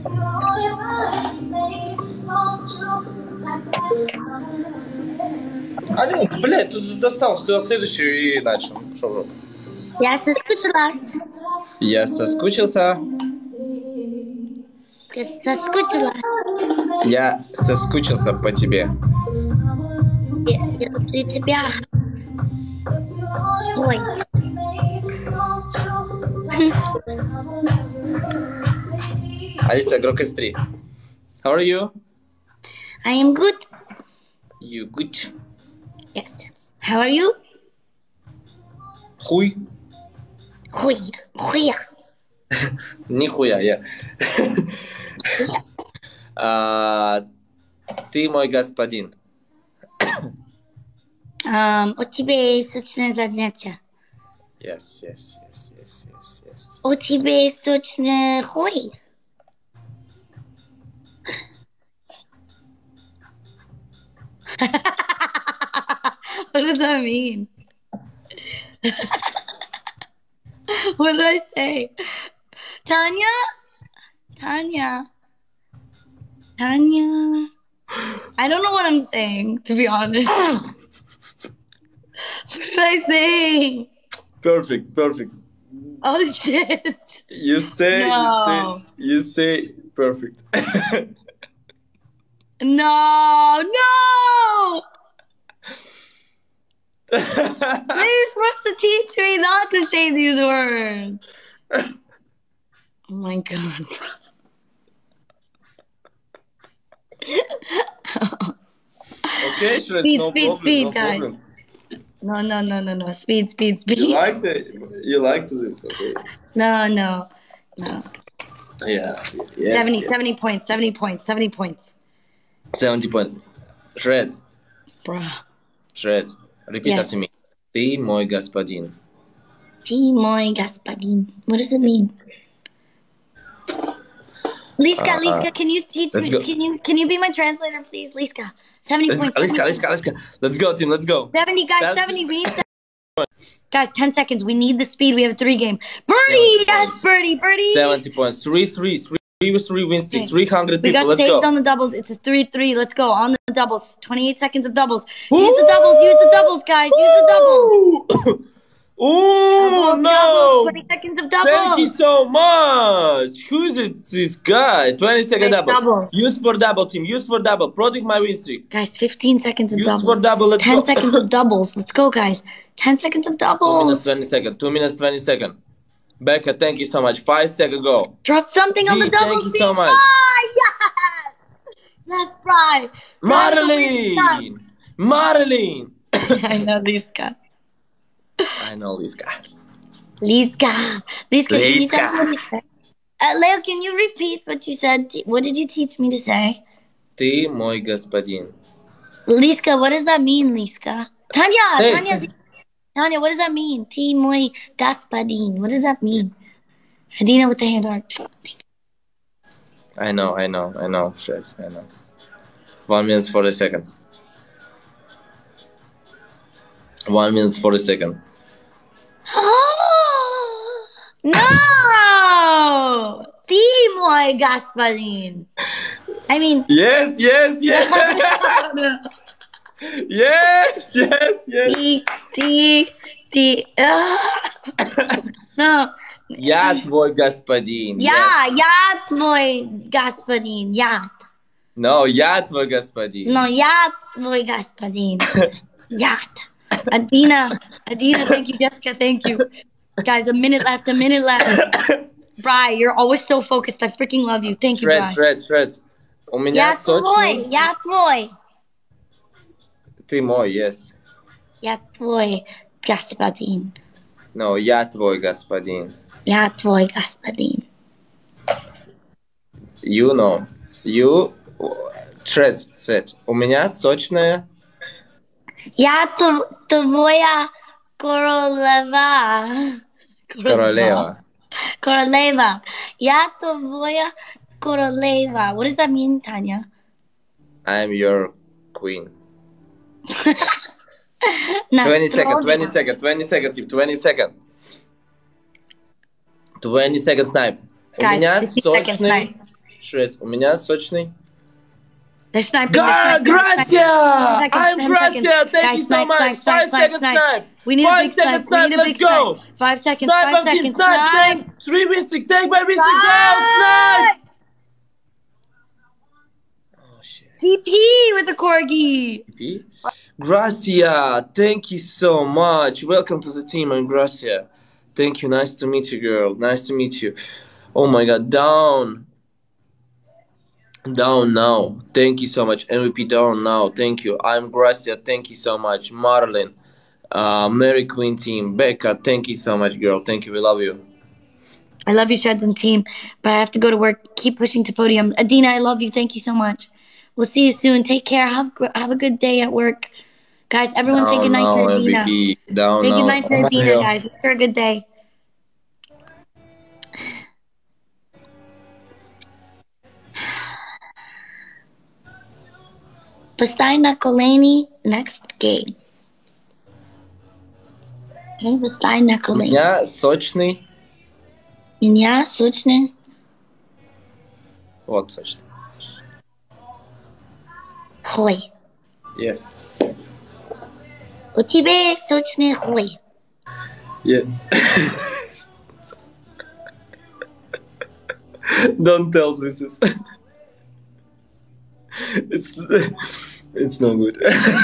А ну, блядь, тут достал, сказал следующую и начал. Шо в жопу. Я соскучилась. Я соскучился. Я соскучилась. Я соскучился по тебе. Я люблю тебя. Ой. Алиса, громкость 3. How are you? I am good. You good? Yes. How are you? Хуй? Хуя. Нихуя, я. Ты мой господин. У тебя есть сочное занятие. Yes. У тебя есть сочный хуй. What does that mean? What did I say? Tanya? I don't know what I'm saying, to be honest. What did I say? Perfect. Oh, shit. You say perfect. No! You're supposed to teach me not to say these words. Oh my god. Okay, sure. Speed, No speed, problem, speed, no guys. problem. No. Speed. You liked it? You liked this? Okay. No. Yeah. 70 points. 70 points. Shreds. Bruh. Shreds. Repeat Yes. after me. Ты мой господин. Ты мой господин. What does it mean? Liska, can you teach me? Go. Can you be my translator, please, Liska? 70 points. Liska. Let's go, team. Let's go. 70, guys. 70. We need 70. Guys, 10 seconds. We need the speed. We have a 3 game. Birdie! Yes, Birdie. 70 points. 3 with 3 win streak. 300 we people. Let's go. We got saved on the doubles. It's a 3-3. Let's go. On the doubles. 28 seconds of doubles. Use the doubles, guys. Use the doubles. Oh, no. 20 seconds of doubles. Thank you so much. Who's this guy? 20-second double. Use for double, team. Use for double. Protect my win streak. Guys, 15 seconds of doubles. Use for double. Let's 10 go. seconds of doubles. Let's go, guys. 10 seconds of doubles. 2 minutes, 20 seconds. Becca, thank you so much. 5 seconds go. Drop something on the doubles. Thank you so much. Yes, Bri. Marilyn. I know Liska. Liska. Leo, can you repeat what you said? What did you teach me to say? Ты мой господин. Liska, what does that mean, Liska? Tanya, what does that mean? Ty mój господин. What does that mean? Adina with the hand art. I know. Shit, I know. 1 minute 40 seconds. 1 minute 40 seconds. No! Ty mój господин. I mean... Yes! No. Yes! Ty. No. Я твой господин. Я твой господин. No, я твой господин. No, я твой господин. Adina, thank you. Jessica, thank you. Guys, a minute left. Bri, you're always so focused. I freaking love you. Thank you, Bri. Shreds. У меня сочный... Я твой. Ты мой, yes. Я твой господин. No, я твой господин. Я твой господин. You know. Shreds said. У меня сочная... Я твоя королева. Я твоя королева. What does that mean, Tanya? I'm your queen. 20 seconds, team. 20 seconds. 20 seconds snipe. Guys, У меня 50 seconds сочный... Швец, у меня сочный. They're sniping. Gracia! I'm 10 Gracia! seconds. Thank Guys, you so much! 5 seconds snipe! We need 5 a big seconds snipe. We need a let's big go! snipe. 5 seconds. Snipe 5 on team, seconds. snipe! Snipe. Take 3 win streak! Take my win streak! Go! Snipe! Oh shit. TP with the corgi. TP? Gracia, thank you so much. Welcome to the team, I'm Gracia. Thank you. Nice to meet you, girl. Nice to meet you. Oh my god, down. Down now. Thank you so much. MVP down now. Thank you. I'm Gracia. Thank you so much. Marlon. Mary Queen team. Becca. Thank you so much, girl. Thank you. We love you. I love you, Shreds and team, but I have to go to work. Keep pushing to podium. Adina, I love you. Thank you so much. We'll see you soon. Take care. Have a good day at work. Guys, everyone say goodnight to Adina. MVP. Down say now. goodnight to Adina, guys. Wish her a good day. Поставь на колени next game. Okay, поставь на колени. Меня сочный. Меня сочный. Вот сочный. Хуй. Yes. У тебя сочный хуй. Yeah. Don't tell this. It's no good.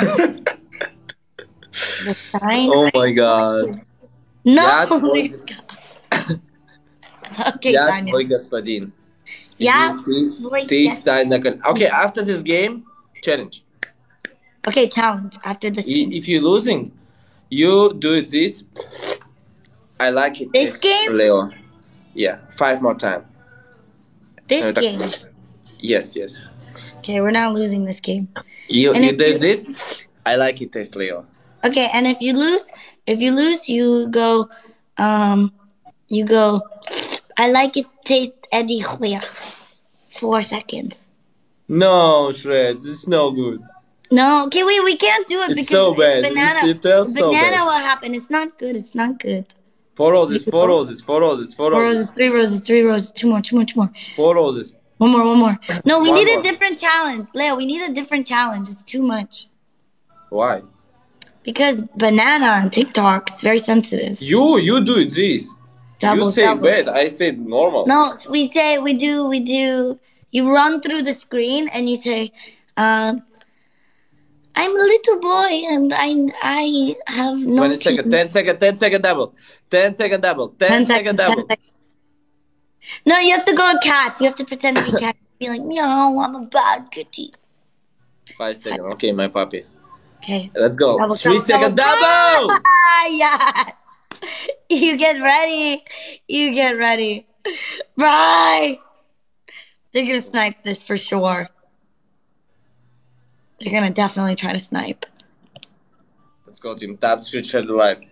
Oh my god. No. Я Okay, твой господин. Я Ты стань на колени. Okay, after this game, challenge. Okay, challenge after this game. If you're losing, you do this. I like it. This game? Leo. Yeah, 5 more time. This game? Yes. Okay, we're not losing this game. You did this? I like it, taste Leo. Okay, and if you lose, you go, I like it, taste Eddie Huya. 4 seconds. No, Shreds, it's no good. No, okay, wait, we can't do it It's because so bad. banana. It tastes so banana bad. will happen. It's not good. 4 roses, 4 roses, 4 roses, 4 roses. 3 roses, 3 roses. 2 more. 4 roses. One more. No, we One need more. a different challenge. Leo, we need a different challenge. It's too much. Why? Because banana on TikTok is very sensitive. You do this. You say bad. I said normal. No, we do. You run through the screen and you say, I'm a little boy and I have no 20 seconds, 10 seconds, 10 second double. 10 second double. 10 second double. 10 seconds. No, you have to go cat. You have to pretend to be cat. Be like, meow, I'm a bad kitty. 5 seconds. Okay, my puppy. Okay. Let's go. Double, 3 seconds double. Yeah. You get ready. Bye. They're going to snipe this for sure. They're going to definitely try to snipe. Let's go, team. Tap, screen, share the live.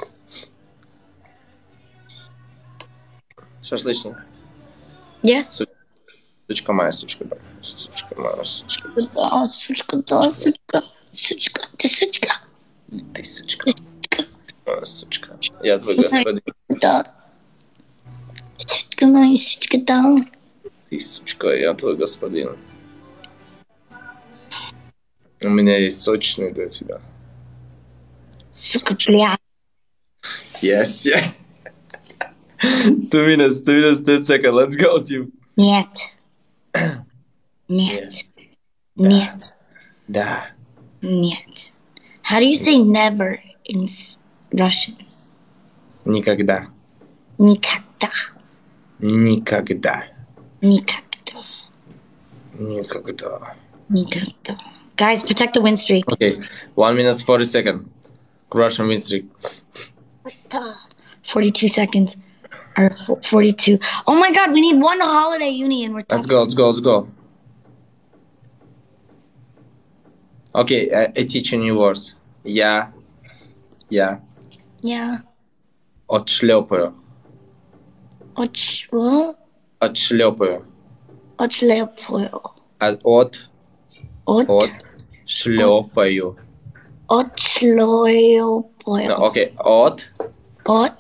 Шашлычник. Yes. Сучка моя, сучка. Сучка моя, сучка. Да, сучка. Сучка, ты сучка. Ты сучка. Сучка. Я твой господин. Да. Сучка моя, сучка, да. Ты сучка, я твой господин. У меня есть сочный для тебя. Сука, бля. Yes, yeah. 2 minutes, 10 seconds. Let's go, team. Нет. Yes. Нет. Да. Нет. How do you say never in Russian? Никогда. Никогда. Никогда. Никогда. Никогда. Никогда. Guys, protect the win streak. Okay, 1 minute 40 seconds. Russian win streak. 42 seconds. Or 42. Oh my god, we need one holiday uni and we're Let's go. Okay, I teach you new words. Я. Yeah. Отшлепаю. What? Отшлепаю. Отшлепаю. Шлепаю. Отшлепаю. No, okay.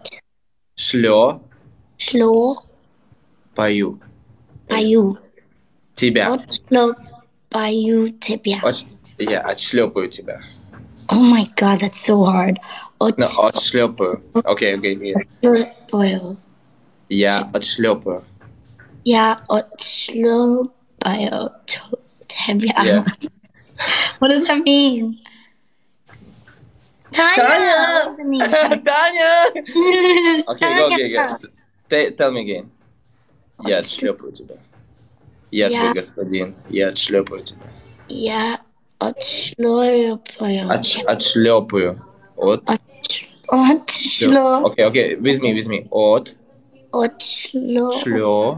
Шлепаю. Пою. Тебя. Отшлепаю тебя. Я отшлепаю тебя. Oh my god, that's so hard. No, отшлепаю. Okay, yes. Отшлепаю. Я отшлепаю. Я отшлепаю тебя. Yeah. What does that mean? Tanya! What does it mean? Tanya! Okay, go again. Tell me again. Я отшлепаю тебя. Я твой господин. Я отшлепаю тебя. Я отшлепаю. Отшлепаю. Okay. With me. Отшлепаю.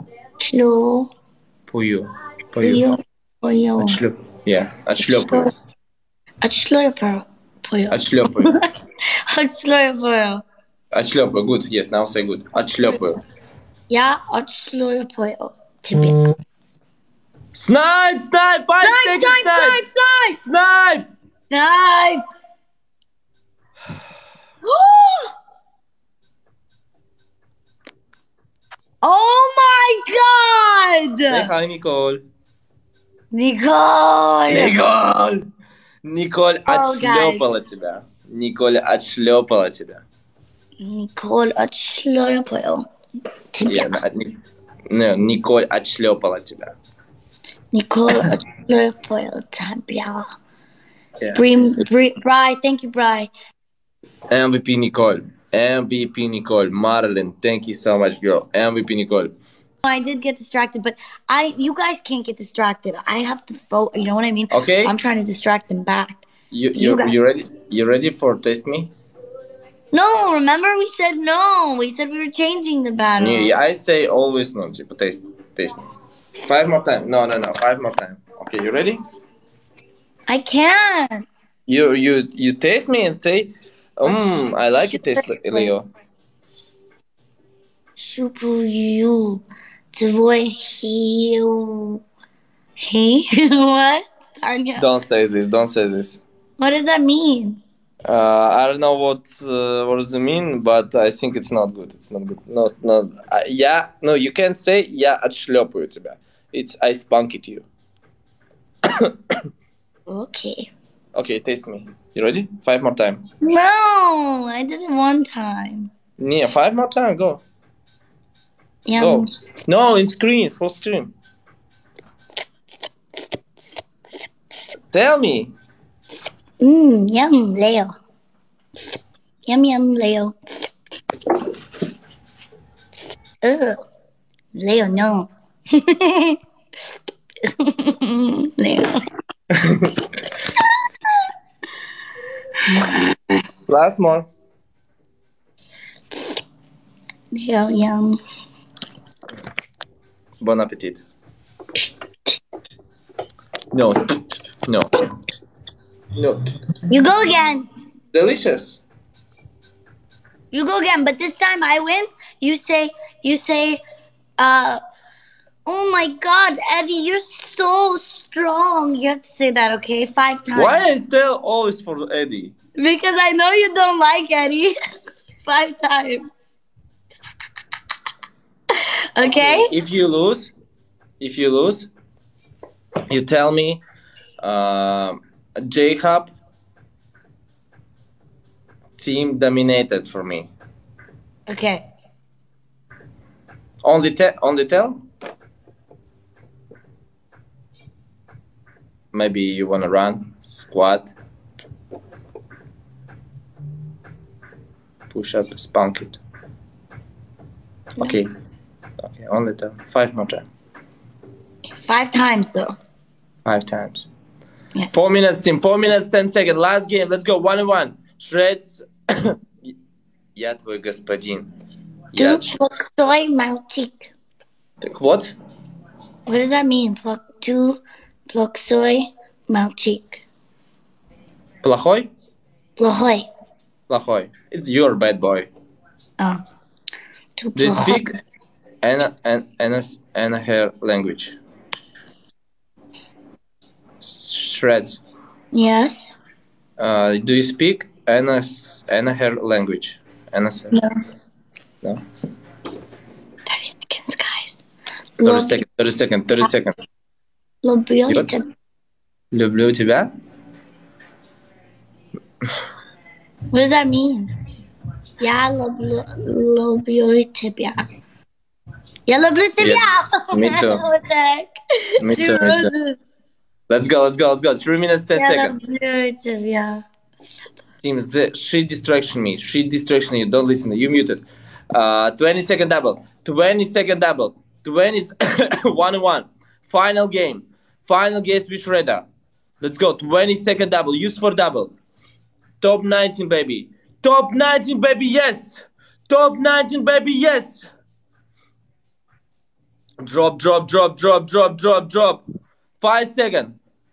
Yeah. Отшлепаю. Отшлепаю. Good. Yes, now say good. Отшлепаю. Я отшлепаю тебя. Snipe! 5 seconds! Snipe! Oh my god! Say hi, Nicole. Nicole отшлепала тебя. Николь отшлепала тебя. Николь отшлепала тебя. Николь отшлепала тебя. Николь отшлепала тебя. Yeah. Bri, thank you, Bri. MVP Nicole. Marilyn, thank you so much, girl. MVP Nicole. I did get distracted, but you guys can't get distracted. I have to vote. You know what I mean? Okay. I'm trying to distract them back. You ready? You ready for test me? No, remember we said no. We said we were changing the battle. Yeah, I say always no. Taste me. 5 more time. No. 5 more time. Okay, you ready? I can't. You taste me and say, I like it, taste Leo. Шупую твой heel. Hey, what? Tanya? Don't say this. What does that mean? I don't know what does it mean, but I think it's not good. No. No, you can't say я отшлепаю тебя. It's I spunked you. Okay. Okay, taste me. You ready? 5 more time. No, I did it one time. Yeah, 5 more time. Go. Yum. Go. No, in screen, full screen. Tell me. Yum, Leo. Yum, Leo. Ugh. Leo, no. Leo. Last more. Leo, yum. Bon appetit. No. You go again. Delicious. You go again, but this time I win. You say, oh my God, Eddie, you're so strong. You have to say that, okay? 5 times. Why I tell always for Eddie? Because I know you don't like Eddie. 5 times. Okay? If you lose, you tell me, Jacob team dominated for me. Okay. Only tell? Maybe you wanna run, squat, push up, spunk it. Okay, only tell. 5 more time. 5 times though. 5 times. Yes. 4 minutes, team. 4 minutes, 10 seconds. Last game. Let's go. 1-1. Shreds. Я твой господин. Плохой мальчик. What? What does that mean? Плохой мальчик. Плохой? Плохой. It's your bad boy. Oh. Do you speak Anna her language? Shreds. Yes. Do you speak Anna her language? No. 30 seconds, guys. 30 seconds. Люблю тебя. Люблю тебя. What does that mean? Я люблю тебя. Я люблю тебя. Me too. What the heck? Me too. Me too. Let's go. 3 minutes, 10 Я seconds. люблю тебя. Team Z, she distraction me. She distraction you. Don't listen. You muted. 20-second double. 20-second double. 1-1. Final game. Final game switch radar. Let's go. 20-second double. Use for double. Top 19, baby. Top 19, baby. Yes. Top 19, baby. Yes. Drop. 5 seconds.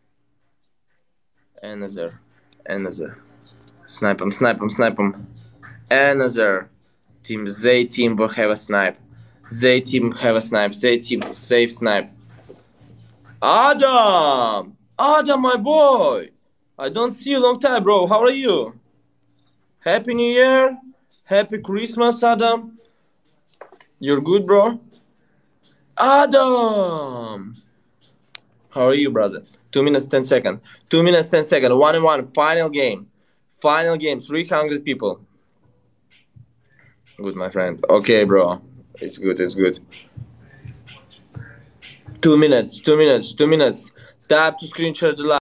Another. Snipe him. Another. Team Z team will have a snipe. Z team have a snipe. Z team save snipe. Adam, my boy. I don't see you long time, bro. How are you? Happy New Year. Happy Christmas, Adam. You're good, bro? Adam. How are you, brother? 2 minutes, 10 seconds. 2 minutes, 10 seconds. 1-1. Final game. 300 people. Good, my friend. Okay, bro. It's good. 2 minutes. Tap to screen share the live.